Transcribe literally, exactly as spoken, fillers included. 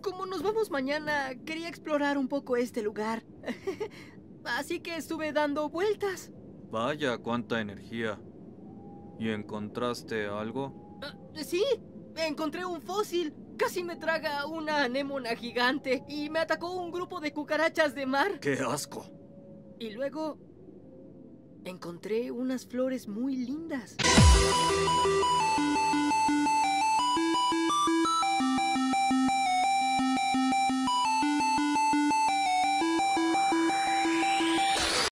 como nos vamos mañana, quería explorar un poco este lugar. Así que estuve dando vueltas. Vaya, cuánta energía. ¿Y encontraste algo? Uh, sí, encontré un fósil. Casi me traga una anémona gigante y me atacó un grupo de cucarachas de mar. ¡Qué asco! Y luego encontré unas flores muy lindas.